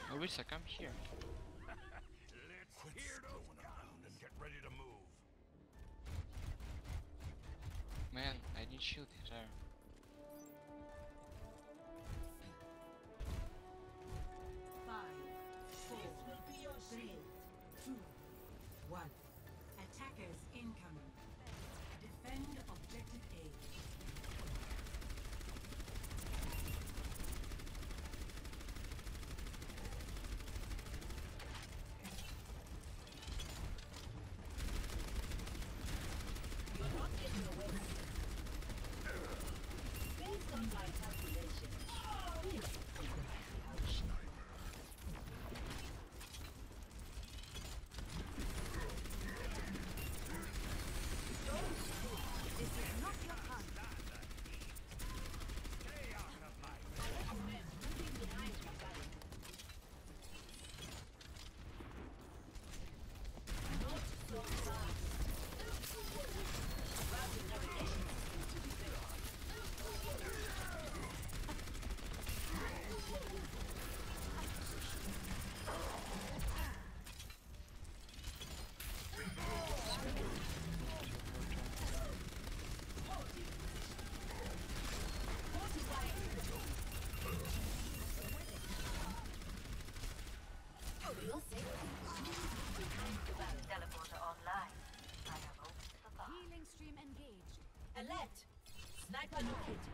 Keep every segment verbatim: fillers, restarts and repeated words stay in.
Orisa, come here. Let's hear those guns and get ready to move. Man, I need shield here. Five, four, three, two, one. Attackers incoming. Defend objective A. Based on my calculations, we are sniper. This is not your time. Stay occupied. I recommend moving behind you, buddy. Not so fast. Routing navigation system to be built. Teleporter online. I have opened the bar. Healing stream engaged. Alert! Sniper located.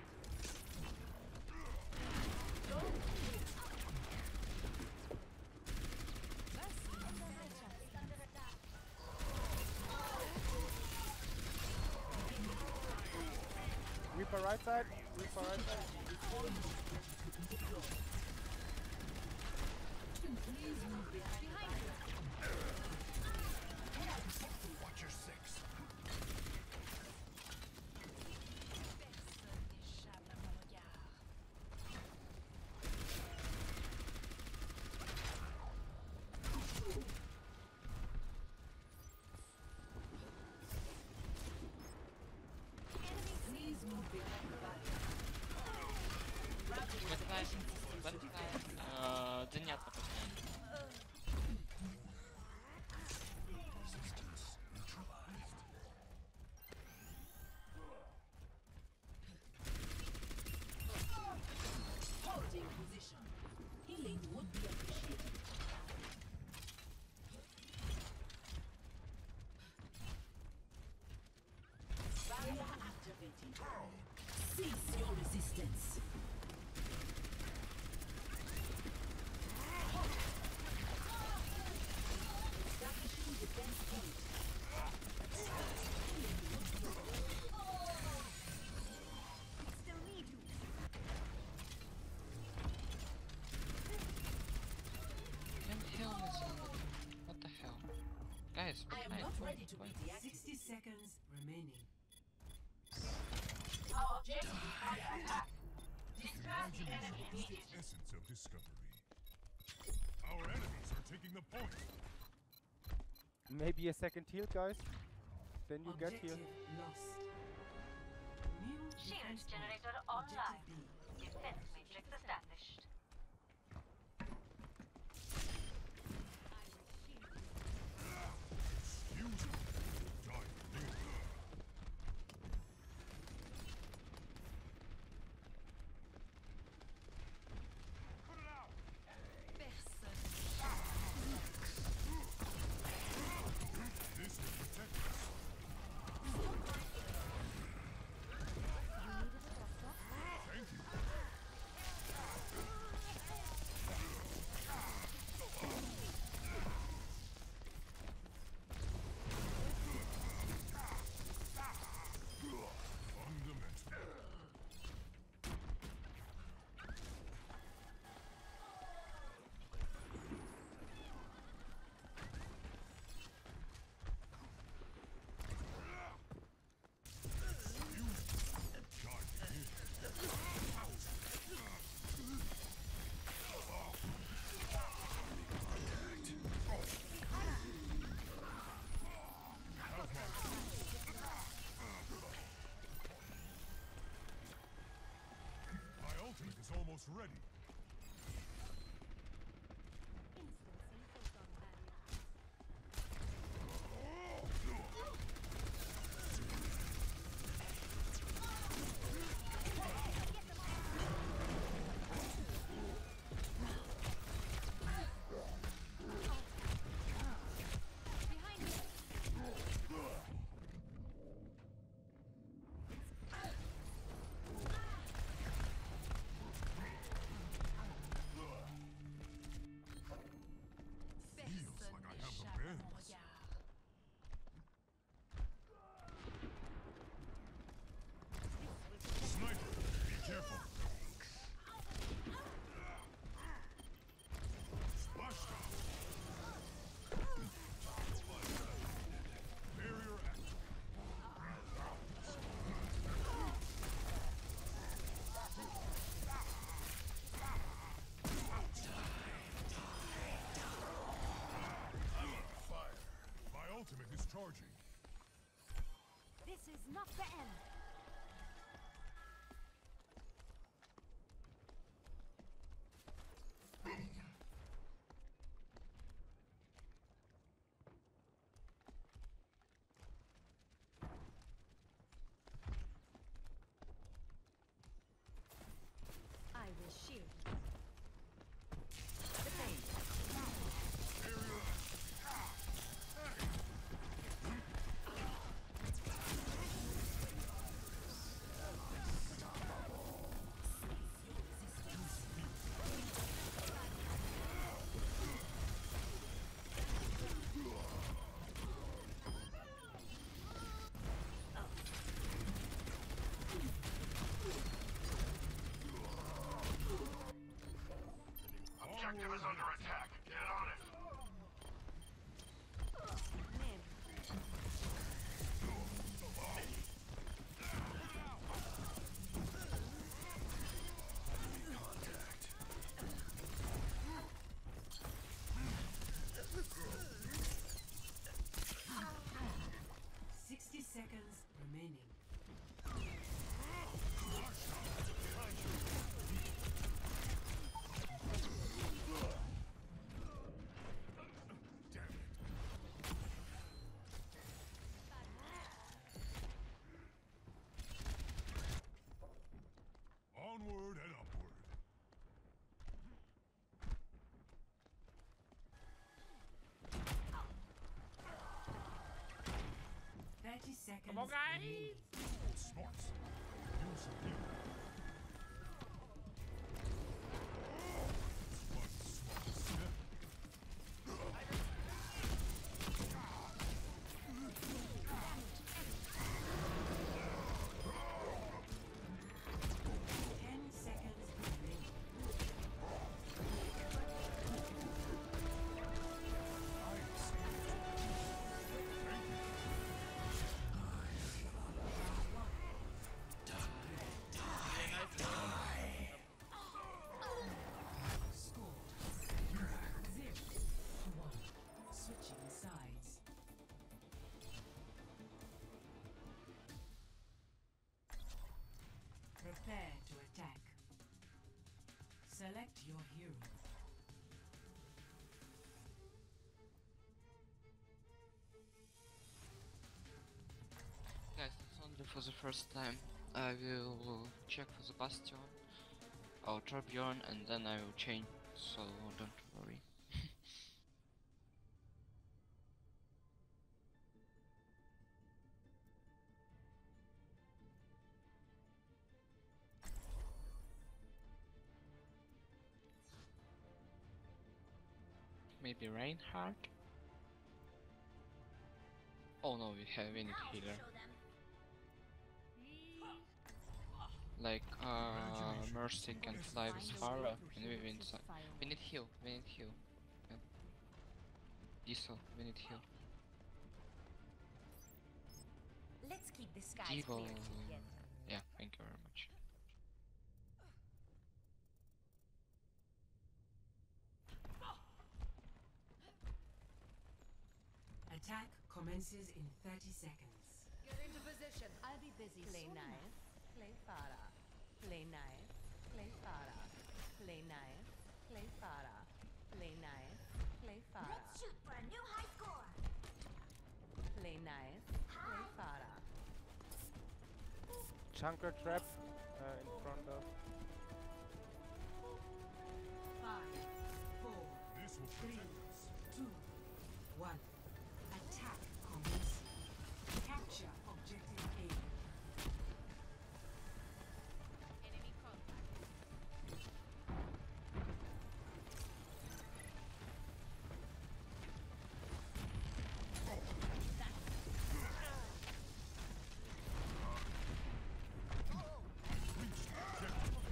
Reaper right side. Reaper right side. Watch your six. Please move behind the body. Routing Бэтлайн, navigation system to be бэтлайн. built. Э, Да нет, напоминаю. Resistance neutralized. Holding position. Healing would be appreciated. Barrier activated. Cease your resistance. Establishing defense point. Still need you. Damn hell is it? What the hell? Guys, I am behind, not point, ready to be point. deactivated. Sixty seconds remaining. Our objective is under attack. Distract the enemy The immediately. essence of discovery. Our enemies are taking the point. Maybe a second heal, guys. Then you get Objective here. lost. New Shield defense point. generator online. Objective B. Defense matrix established. Excuse me. Dive in. Put it out. This will protect us. Thank you. Fundamental. My ultimate is almost ready. This is not the end. I will shield. The pain. Objective is under attack. Get on it. Nib. Sixty seconds remaining. Onward and upward. Thirty seconds. Come on, guys. remaining. Smarts. Do something. One smart step. Ten seconds remaining. Score zero to one. Switching sides. Prepare to attack. Select your hero. Guys, it's only for the first time. I will check for the bastion or Torbjorn and then I will change, so don't worry. Maybe Reinhardt? Oh no, we have any healer. Like, uh, Mercy can fly with Farah and we win inside. We need heal, we need heal. Yeah. DiSL, we need heal. Let's keep the skies Evil. clear together. Yeah, thank you very much. Attack commences in thirty seconds. Get into position. I'll be busy Play soon. nice, play Farah. Play nice, play Farah. Play nice, play Farah. Play nice, play Farah. Let's shoot for a new high score. Play nice, play Farah. Chunker trap uh, in front of. Five, four, This will three, protect us. two, one. Attack commences. Capture objective A. Enemy contact. Reach the objective.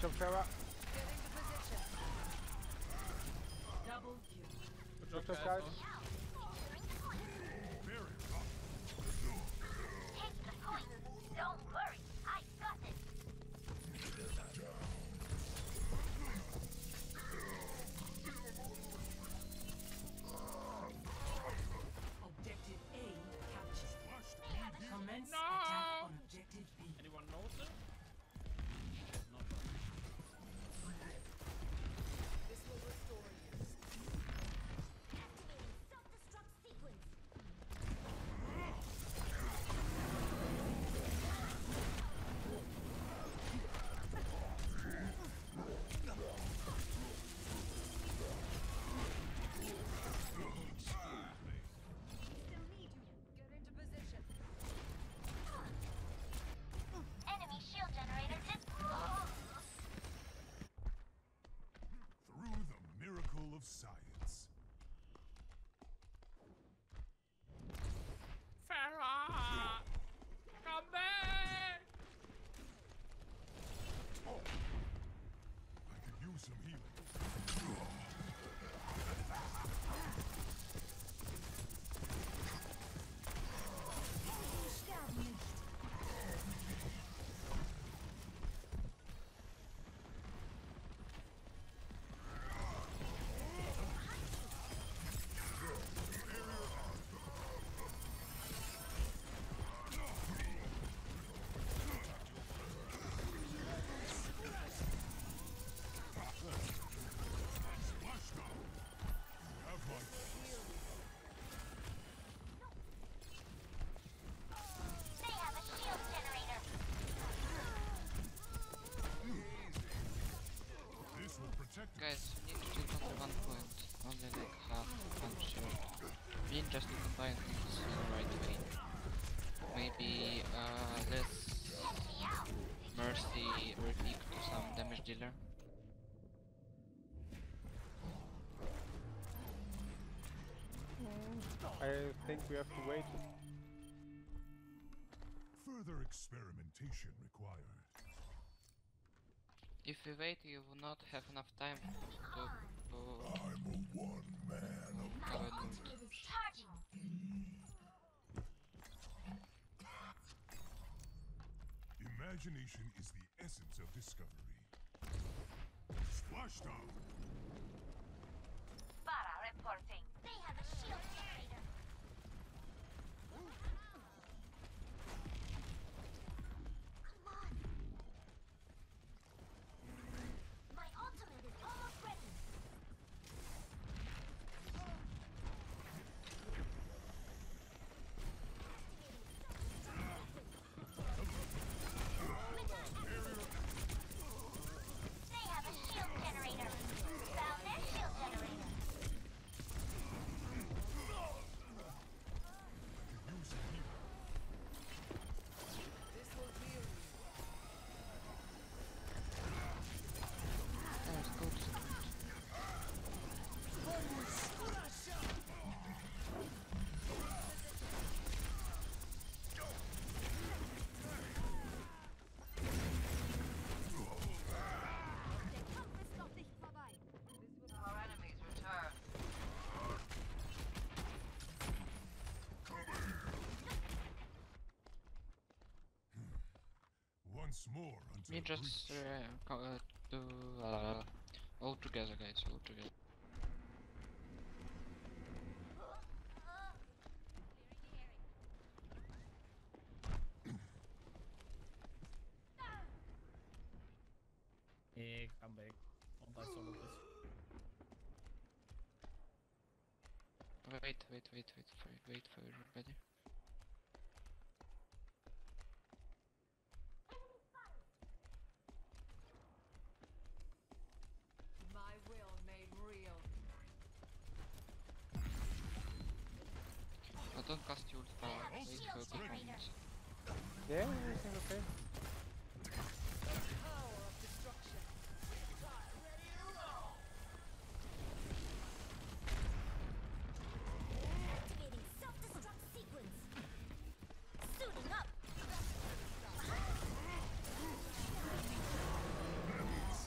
job, Sarah. Get into position. Double kill. Good job, guys. Very Take the point. Don't worry, I got it. Objective A captured. Commence attack on objective B. Anyone knows it? Not This will restore you. Activating self-destruct sequence. Still need you. Get into position. Enemy shield generator dis- through the miracle of science. Farah! Come back! I could use some healing. Splashdown. Have fun. They have a shield generator. This will protect us. Guys, we need to take only one point. Only like half one shield. We need just to combine things in the right way. Maybe uh let's Mercy repeat to some damage dealer. I think we have to wait. Further experimentation required. If we wait, you will not have enough time to to I'm a one-man cover loot. Charging. Imagination is the essence of discovery. Splashdown. Para reporting. They have a shield generator. Come on. My ultimate is almost ready. They have a shield generator. Found their shield generator. Could use some healing. This will heal you. Let's go to Der Kampf ist noch nicht vorbei. Our enemies return. Once more until me just breach. uh, co- uh, do uh, all together, guys, all together. Hey, come back. Don't die solo, please. Wait, wait, wait, wait for wait for everybody. My will made real. I don't cast ult power. Wait for a good moment. Yeah, everything okay. Power of destruction. Activating self-destruct sequence. Suiting up.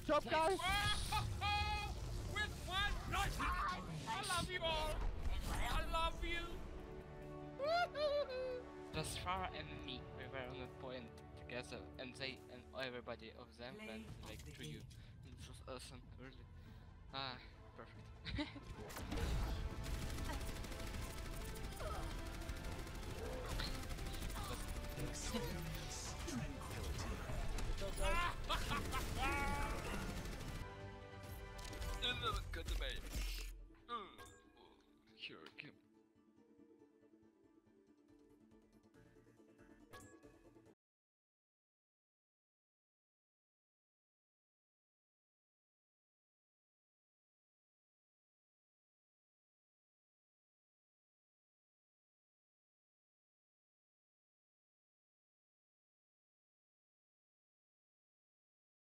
Good job, guys! With one! Nice! I love you all! I love you! Just Farah and me, we were on a point together, and they and everybody of them went like to you. It was awesome, really. Ah, perfect. Good to me.